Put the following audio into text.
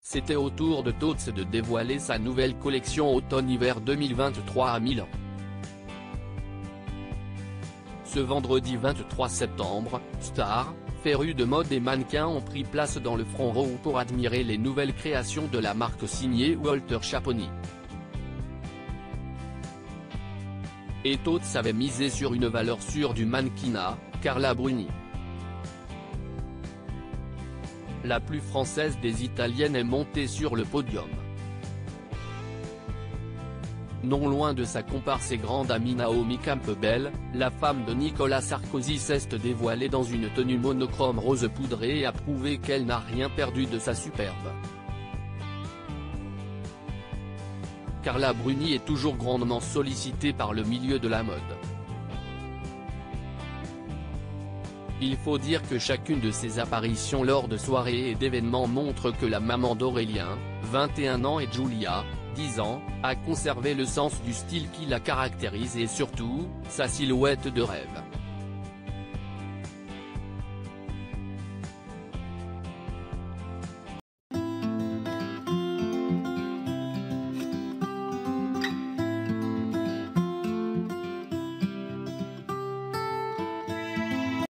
c'était au tour de Toots de dévoiler sa nouvelle collection automne-hiver 2023 à Milan. Ce vendredi 23 septembre, stars, férus de mode et mannequins ont pris place dans le front row pour admirer les nouvelles créations de la marque signée Walter Chaponny. Et Toots avait misé sur une valeur sûre du mannequinat, Carla Bruni. La plus française des Italiennes est montée sur le podium. Non loin de sa comparse et grande amie Naomi Campbell, la femme de Nicolas Sarkozy s'est dévoilée dans une tenue monochrome rose poudrée et a prouvé qu'elle n'a rien perdu de sa superbe. Carla Bruni est toujours grandement sollicitée par le milieu de la mode. Il faut dire que chacune de ses apparitions lors de soirées et d'événements montre que la maman d'Aurélien, 21 ans, et Giulia, 10 ans, a conservé le sens du style qui la caractérise et surtout, sa silhouette de rêve.